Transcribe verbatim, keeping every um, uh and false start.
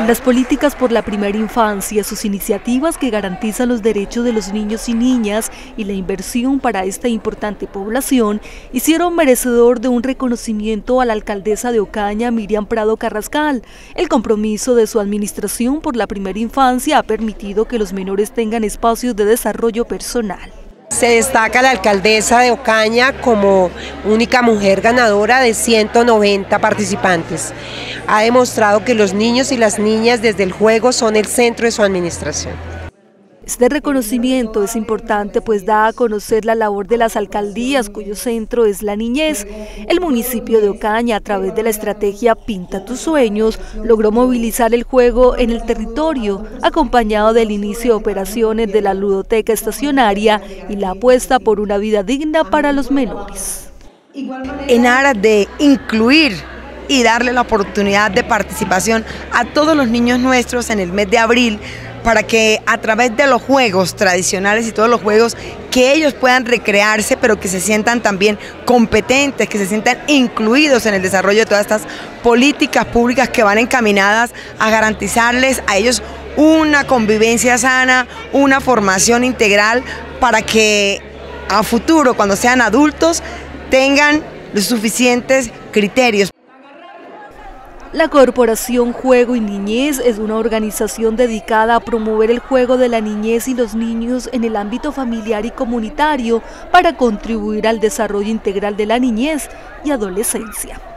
Las políticas por la primera infancia, sus iniciativas que garantizan los derechos de los niños y niñas y la inversión para esta importante población hicieron merecedor de un reconocimiento a la alcaldesa de Ocaña, Miriam Prado Carrascal. El compromiso de su administración por la primera infancia ha permitido que los menores tengan espacios de desarrollo personal. Se destaca la alcaldesa de Ocaña como única mujer ganadora de ciento noventa participantes. Ha demostrado que los niños y las niñas desde el juego son el centro de su administración. Este reconocimiento es importante pues da a conocer la labor de las alcaldías cuyo centro es la niñez. El municipio de Ocaña, a través de la estrategia Pinta tus sueños, logró movilizar el juego en el territorio, acompañado del inicio de operaciones de la ludoteca estacionaria y la apuesta por una vida digna para los menores. En aras de incluir y darle la oportunidad de participación a todos los niños nuestros en el mes de abril, para que a través de los juegos tradicionales y todos los juegos que ellos puedan recrearse, pero que se sientan también competentes, que se sientan incluidos en el desarrollo de todas estas políticas públicas que van encaminadas a garantizarles a ellos una convivencia sana, una formación integral para que a futuro, cuando sean adultos, tengan los suficientes criterios. La Corporación Juego y Niñez es una organización dedicada a promover el juego de la niñez y los niños en el ámbito familiar y comunitario para contribuir al desarrollo integral de la niñez y adolescencia.